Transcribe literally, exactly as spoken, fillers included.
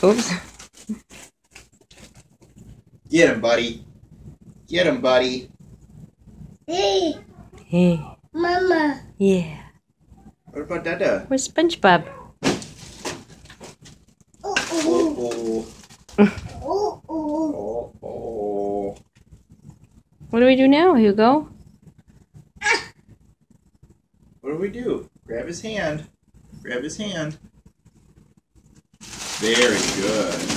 Oops. Get him, buddy. Get him, buddy. Hey. Hey. Mama. Yeah. What about Dada? Where's SpongeBob? Oh, Oh, oh, oh. oh, oh. What do we do now, Hugo? What do we do? Grab his hand. Grab his hand. Very good.